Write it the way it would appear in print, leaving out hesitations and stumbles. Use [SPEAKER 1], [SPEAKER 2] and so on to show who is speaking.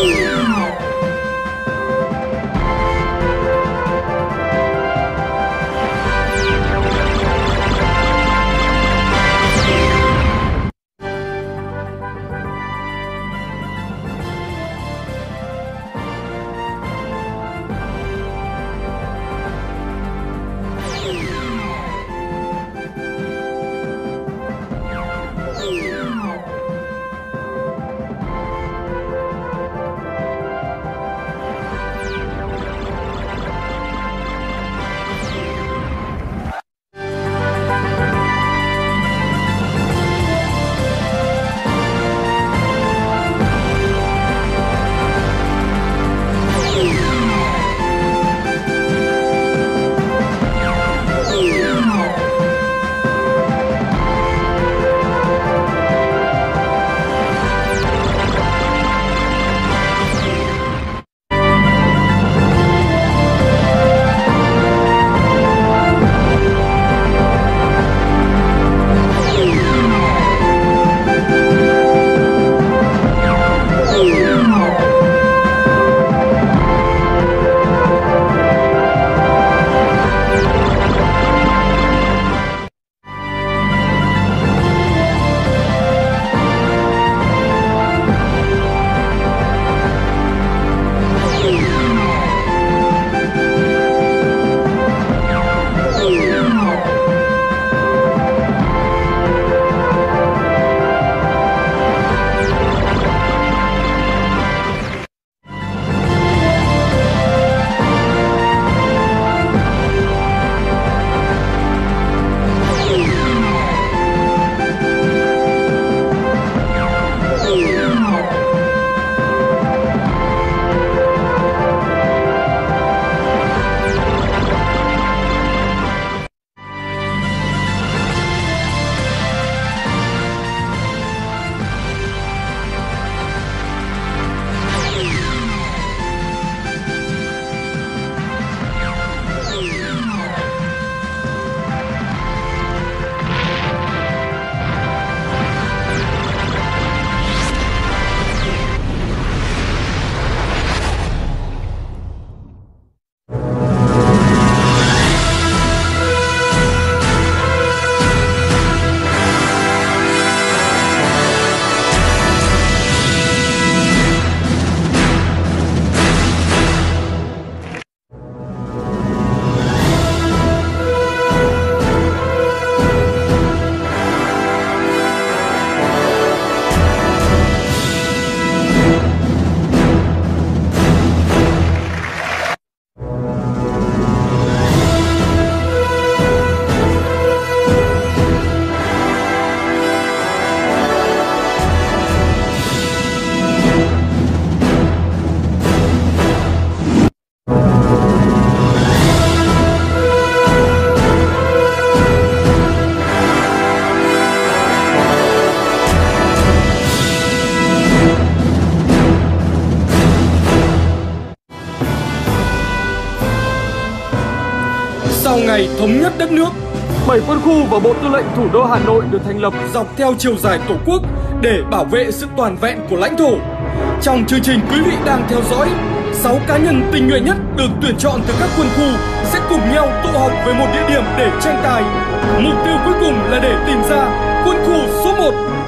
[SPEAKER 1] Sau ngày thống nhất đất nước, 7 quân khu và Bộ Tư lệnh Thủ đô Hà Nội được thành lập dọc theo chiều dài Tổ quốc để bảo vệ sự toàn vẹn của lãnh thổ. Trong chương trình quý vị đang theo dõi, 6 cá nhân tình nguyện nhất được tuyển chọn từ các quân khu sẽ cùng nhau tụ họp về một địa điểm để tranh tài. Mục tiêu cuối cùng là để tìm ra quân khu số 1